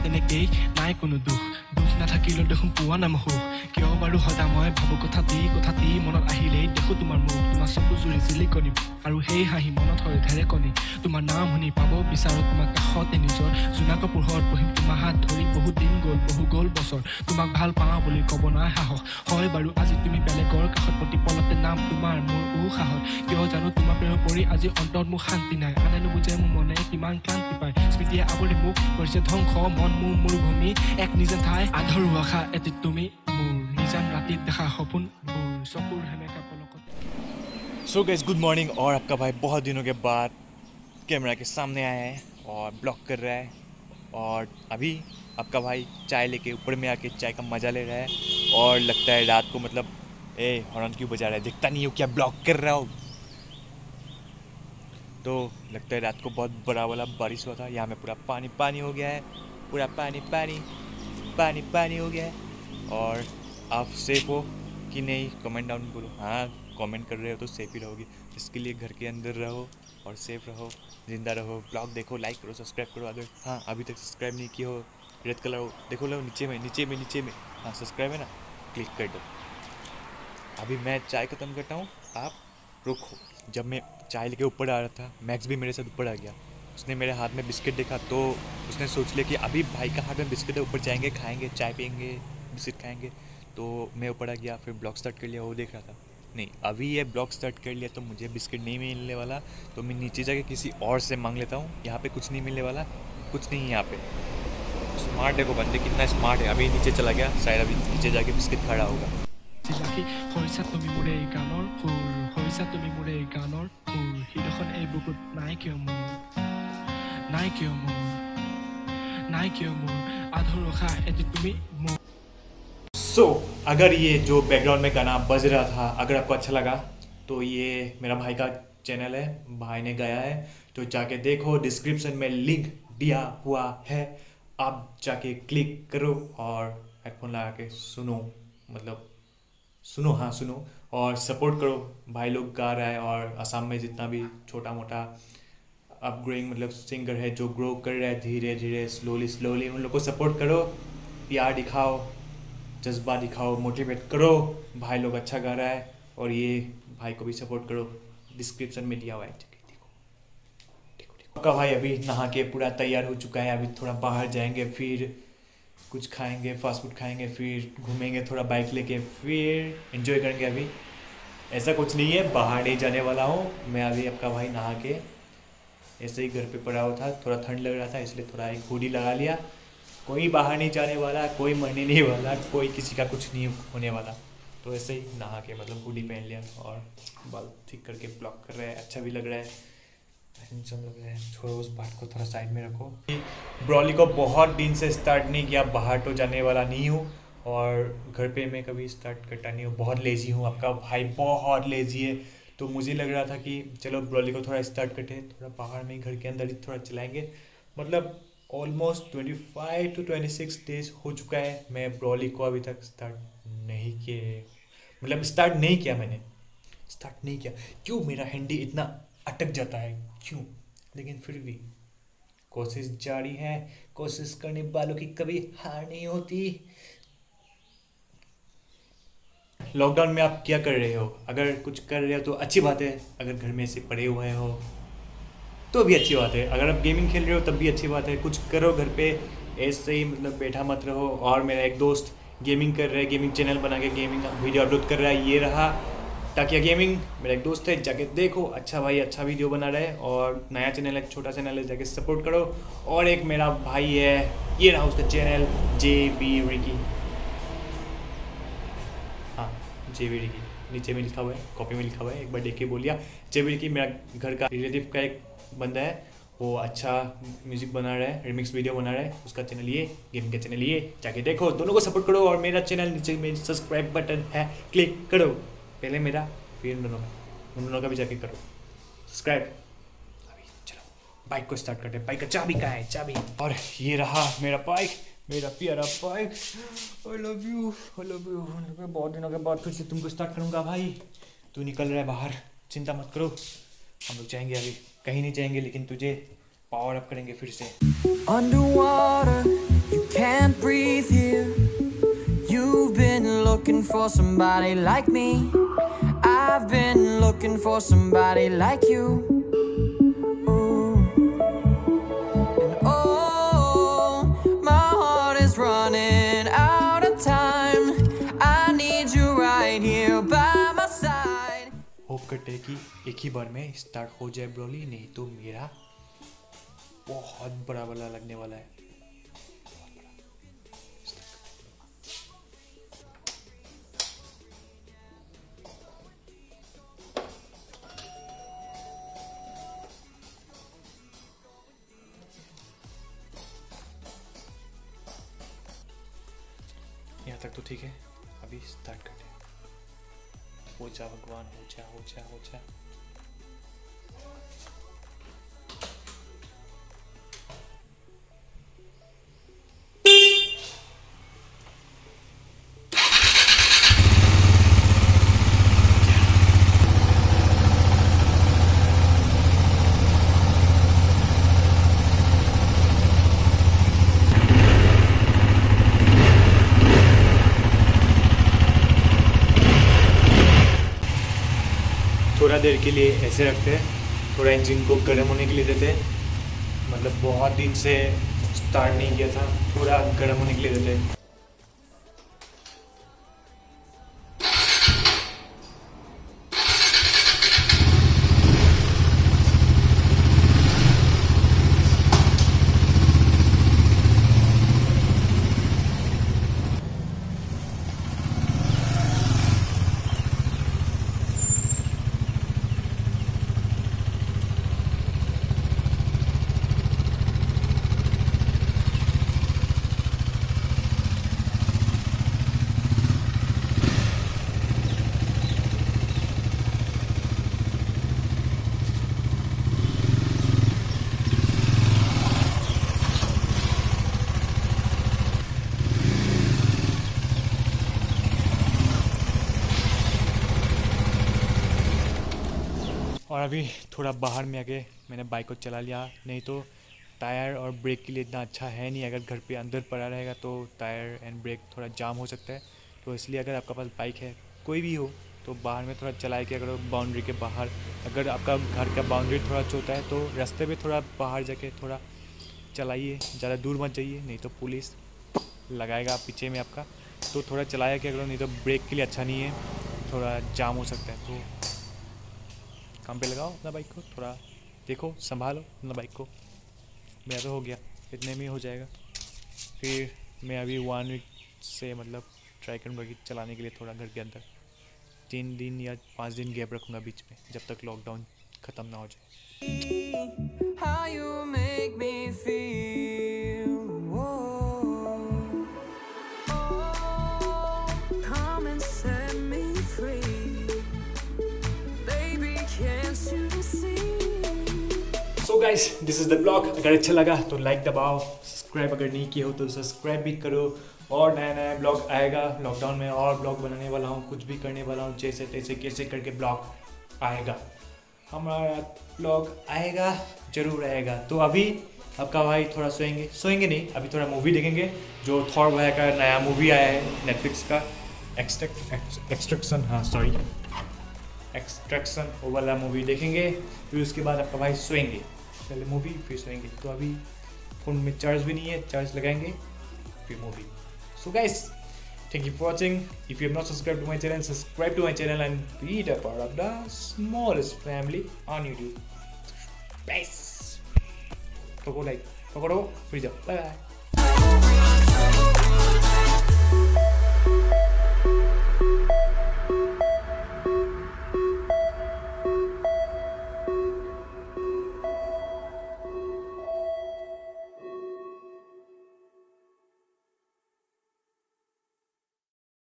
তেনেকেই নাই কোনো দুখ নাথাকিলেও দেখোন পোৱা নাম সুখ কিয় বাৰু সদা মই ভাবো কথাটি মনত আহিলেই দেখো তোমাৰ মুখ তোমাৰ চকু জুৰি জিলিকনি আৰু সেই হাঁহি মনত হয় ঢেৰেকনি তোমাৰ নাম শুনি পাব বিচাৰো তোমাক কাষতে নিজৰ জোনাকৰ পোহৰত বহিম তোমাৰ হাত ধৰি বহুত দিন বহু গ'ল বছৰ তোমাক ভাল পাওঁ বুলি ক'ব নাই সাহস হয় বাৰু আজি তুমি বেলেগৰ কাষত প্ৰতি পলতে নাম তোমাৰ মোৰ উশাহত কিয় জানো তোমাৰ প্ৰেম পৰি আজি অন্তৰত মোৰ শান্তি নাই আনে নুবুজে মোৰ মনে কিমান ক্লান্তি পায় স্মৃতিয়ে আৱৰি মোক কৰিছে ধ্বংস মন মোৰ মৰুভূমি এক নিজান ঠাই আধৰু আশা এটি তুমি মোৰ নিজান ৰাতিত দেখা সপোন মোৰ চকুৰ হেমেকা পলকত। सो गाइस गुड मॉर्निंग और आपका भाई बहुत दिनों के बाद कैमरा के सामने आया है और ब्लॉग कर रहा है और अभी आपका भाई चाय लेके ऊपर में आके चाय का मज़ा ले रहा है और लगता है रात को मतलब हॉर्न क्यों बजा रहा है दिखता नहीं हो क्या ब्लॉग कर रहा हो तो लगता है रात को बहुत बड़ा वाला बारिश हुआ था यहाँ में पूरा पानी पानी हो गया है पूरा पानी पानी पानी पानी हो गया है और आप सेफ हो कि नहीं कमेंट डाउन करो हाँ कमेंट कर रहे हो तो सेफ ही रहोगे इसके लिए घर के अंदर रहो और सेफ रहो जिंदा रहो ब्लॉग देखो लाइक करो सब्सक्राइब करो अगर हाँ अभी तक सब्सक्राइब नहीं किया हो रेड कलर हो देखो लो नीचे में हाँ सब्सक्राइब है ना क्लिक कर दो। अभी मैं चाय ख़त्म करता हूँ आप रुको जब मैं चाय लेके ऊपर आ रहा था मैक्स भी मेरे साथ ऊपर आ गया उसने मेरे हाथ में बिस्किट देखा तो उसने सोच लिया कि अभी भाई का हाथ में बिस्किट है ऊपर जाएंगे खाएंगे चाय पियेंगे बिस्किट खाएंगे तो मैं ऊपर आ गया फिर ब्लॉग स्टार्ट कर लिया वो देख रहा था नहीं अभी ये ब्लॉग स्टार्ट कर लिया तो मुझे बिस्किट नहीं मिलने वाला तो मैं नीचे जाके किसी और से मांग लेता हूँ यहाँ पे कुछ नहीं मिलने वाला कुछ नहीं है यहाँ पे स्मार्ट देखो बंदे कितना स्मार्ट है अभी नीचे चला गया शायद अभी नीचे जाके बिस्किट खड़ा होगा। হৈছা তুমি মোৰে এই গানৰ সুৰ হৈছা তুমি মোৰে এই গানৰ সুৰ হৃদয়খন এই বুকুত নাই কিয় মোৰ আধৰুৱা আশা এটি তুমি মোৰ। सो अगर ये जो बैकग्राउंड में गाना बज रहा था अगर आपको अच्छा लगा तो ये मेरा भाई का चैनल है भाई ने गाया है तो जाके देखो डिस्क्रिप्शन में लिंक दिया हुआ है आप जाके क्लिक करो और हेडफोन लगा के सुनो मतलब सुनो और सपोर्ट करो भाई लोग गा रहा है और असम में जितना भी छोटा मोटा अपग्रेडिंग मतलब सिंगर है जो ग्रो कर रहा है धीरे धीरे स्लोली उन लोग को सपोर्ट करो प्यार दिखाओ जज्बा दिखाओ मोटिवेट करो भाई लोग अच्छा गा रहा है और ये भाई को भी सपोर्ट करो डिस्क्रिप्शन में दिया हुआ है देखो आपका भाई अभी नहा के पूरा तैयार हो चुका है अभी थोड़ा बाहर जाएंगे फिर कुछ खाएंगे फास्ट फूड खाएंगे फिर घूमेंगे थोड़ा बाइक लेके फिर एंजॉय करेंगे अभी ऐसा कुछ नहीं है बाहर नहीं जाने वाला हूँ मैं अभी आपका भाई नहा के ऐसे ही घर पे पड़ा हुआ था थोड़ा ठंड लग रहा था इसलिए थोड़ा एक हुडी लगा लिया कोई बाहर नहीं जाने वाला कोई मरने नहीं वाला कोई किसी का कुछ नहीं होने वाला तो ऐसे ही नहा के मतलब हुडी पहन लिया और बाल ठीक करके ब्लॉक कर रहे हैं अच्छा भी लग रहा है लग रहा है छोड़ो उस बात को थोड़ा साइड में रखो। ब्रॉली को बहुत दिन से स्टार्ट नहीं किया बाहर तो जाने वाला नहीं हूँ और घर पे मैं कभी स्टार्ट करता नहीं हूँ बहुत लेज़ी हूँ आपका भाई बहुत लेज़ी है तो मुझे लग रहा था कि चलो ब्रॉली को थोड़ा स्टार्ट करते हैं थोड़ा बाहर में घर के अंदर ही थोड़ा चलाएंगे मतलब ऑलमोस्ट 25 to 26 डेज हो चुका है मैं ब्रॉली को अभी तक स्टार्ट नहीं किया क्यों मेरा हैंडी इतना अटक जाता है क्यों लेकिन फिर भी कोशिश जारी है कोशिश करने वालों की कभी हार नहीं होती। लॉकडाउन में आप क्या कर रहे हो अगर कुछ कर रहे हो तो अच्छी बात है अगर घर में से पड़े हुए हो तो भी अच्छी बात है अगर आप गेमिंग खेल रहे हो तब भी अच्छी बात है कुछ करो घर पे ऐसे ही मतलब बैठा मत रहो। और मेरा एक दोस्त गेमिंग कर रहा है गेमिंग चैनल बना के गेमिंग वीडियो अपलोड कर रहा है ये रहा ताकि गेमिंग मेरा एक दोस्त है जाके देखो अच्छा भाई अच्छा वीडियो बना रहा है और नया चैनल है छोटा चैनल है जाके सपोर्ट करो। और एक मेरा भाई है ये रहा उसका चैनल JB रिकी हाँ JB रिकी नीचे में लिखा हुआ है कॉपी में लिखा हुआ है एक बार देख के बोलिया JB रिकी मेरा घर का रिलेटिव का एक बंदा है वो अच्छा म्यूज़िक बना रहा है रिमिक्स वीडियो बना रहा है उसका चैनल ये गेम का चैनल ये जाके देखो दोनों को सपोर्ट करो और मेरा चैनल नीचे में सब्सक्राइब बटन है क्लिक करो पहले मेरा फिर उन दोनों का भी जाके करो सब्सक्राइब। अभी चलो बाइक को स्टार्ट करते हैं बाइक का चाबी कहाँ है चाबी और ये रहा मेरा बाइक मेरा प्यारा बाइक आई लव यू बहुत दिनों के बाद फिर से तुमको स्टार्ट करूँगा भाई तू निकल रहा है बाहर चिंता मत करो हम लोग जाएंगे अभी कहीं नहीं जाएंगे लेकिन तुझे पावर अप करेंगे फिर से। Underwater, you for somebody like me. I've been looking for somebody like you. Ooh. And oh, my heart is running out of time. I need you right here by my side. Hope करते हैं कि एक ही बार में start हो जाए Broly, नहीं तो मेरा बहुत बड़ा वाला लगने वाला है। यहाँ तक तो ठीक है, अभी स्टार्ट करते हैं। हो जा भगवान, हो जा हो जा हो जा। थोड़ा देर के लिए ऐसे रखते हैं, थोड़ा इंजन को गर्म होने के लिए देते हैं। मतलब बहुत दिन से स्टार्ट नहीं किया था, थोड़ा गर्म होने के लिए देते हैं। और अभी थोड़ा बाहर में आके मैंने बाइक को चला लिया, नहीं तो टायर और ब्रेक के लिए इतना अच्छा है नहीं। अगर घर पे अंदर पड़ा रहेगा तो टायर एंड ब्रेक थोड़ा जाम हो सकता है। तो इसलिए अगर आपका पास बाइक है, कोई भी हो, तो बाहर में थोड़ा चलाए कि अगर बाउंड्री के बाहर, अगर आपका घर का बाउंड्री थोड़ा छोटा है तो रास्ते पे थोड़ा बाहर जाके थोड़ा चलाइए, ज़्यादा दूर मत जाइए, नहीं तो पुलिस लगाएगा पीछे में आपका। तो थोड़ा चलाया कि अगर, नहीं तो ब्रेक के लिए अच्छा नहीं है, थोड़ा जाम हो सकता है। तो काम पे लगाओ अपना बाइक को, थोड़ा देखो, संभालो अपना बाइक को। मेरा तो हो गया, इतने में हो जाएगा। फिर मैं अभी 1 वीक से मतलब ट्राई करूँगा कि चलाने के लिए थोड़ा घर के अंदर 3 दिन या 5 दिन गैप रखूँगा बीच में, जब तक लॉकडाउन ख़त्म ना हो जाए। How you make me feel. Whoa. Oh, come and set me free. Baby, can't you see? So guys, this is the blog. अगर अच्छा लगा तो लाइक दबाओ, सब्सक्राइब अगर नहीं किया हो तो सब्सक्राइब भी करो। और नया नया ब्लॉग आएगा लॉकडाउन में, और ब्लॉग बनाने वाला हूँ, कुछ भी करने वाला हूँ, जैसे तैसे कैसे करके ब्लॉग आएगा, हमारा ब्लॉग आएगा, ज़रूर आएगा। तो अभी आपका भाई थोड़ा सोएंगे नहीं, अभी थोड़ा मूवी देखेंगे। जो थॉर भाई का नया मूवी आया है नेटफ्लिक्स का, एक्सट्रैक्शन, वो वाला मूवी देखेंगे। फिर उसके बाद आपका भाई सोएंगे, पहले मूवी फिर सोएंगे। तो अभी फ़ोन में चार्ज भी नहीं है, चार्ज लगाएंगे फिर movie. So guys, thank you for watching. If you have not subscribed to my channel, subscribe to my channel and be a part of the smallest family on YouTube. Peace. Pako like, pako, free job. Bye bye.